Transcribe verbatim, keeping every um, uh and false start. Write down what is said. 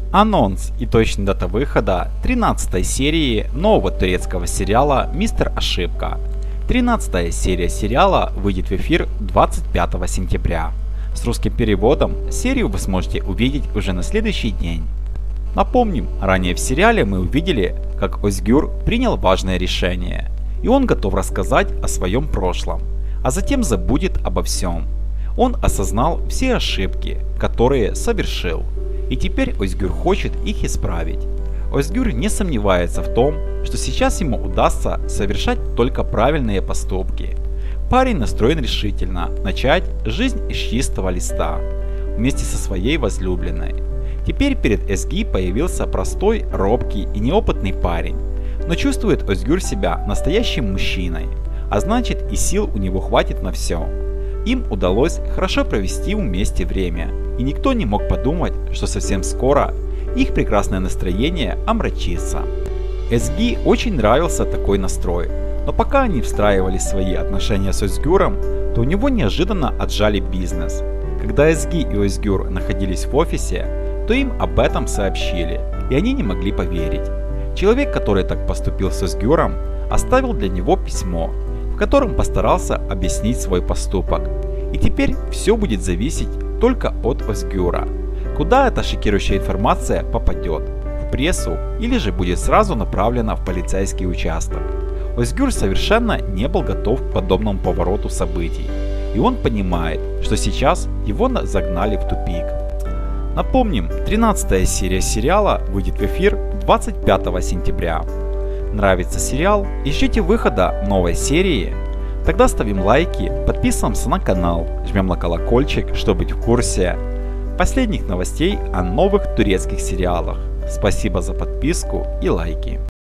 Анонс и точная дата выхода тринадцатой серии нового турецкого сериала «Мистер Ошибка». тринадцатая серия сериала выйдет в эфир двадцать пятого сентября. С русским переводом серию вы сможете увидеть уже на следующий день. Напомним, ранее в сериале мы увидели, как Озгюр принял важное решение, и он готов рассказать о своем прошлом, а затем забудет обо всем. Он осознал все ошибки, которые совершил, и теперь Озгюр хочет их исправить. Озгюр не сомневается в том, что сейчас ему удастся совершать только правильные поступки. Парень настроен решительно начать жизнь с чистого листа, вместе со своей возлюбленной. Теперь перед Эзги появился простой, робкий и неопытный парень, но чувствует Озгюр себя настоящим мужчиной, а значит и сил у него хватит на все. Им удалось хорошо провести вместе время, и никто не мог подумать, что совсем скоро их прекрасное настроение омрачится. Эзги очень нравился такой настрой, но пока они встраивали свои отношения с Озгюром, то у него неожиданно отжали бизнес. Когда Эзги и Озгюр находились в офисе, то им об этом сообщили, и они не могли поверить. Человек, который так поступил с Озгюром, оставил для него письмо, в котором постарался объяснить свой поступок. И теперь все будет зависеть только от Озгюра. Куда эта шокирующая информация попадет? В прессу или же будет сразу направлена в полицейский участок? Озгюр совершенно не был готов к подобному повороту событий. И он понимает, что сейчас его загнали в тупик. Напомним, тринадцатая серия сериала выйдет в эфир двадцать пятого сентября. Нравится сериал и ждете выхода новой серии? Тогда ставим лайки, подписываемся на канал, жмем на колокольчик, чтобы быть в курсе последних новостей о новых турецких сериалах. Спасибо за подписку и лайки.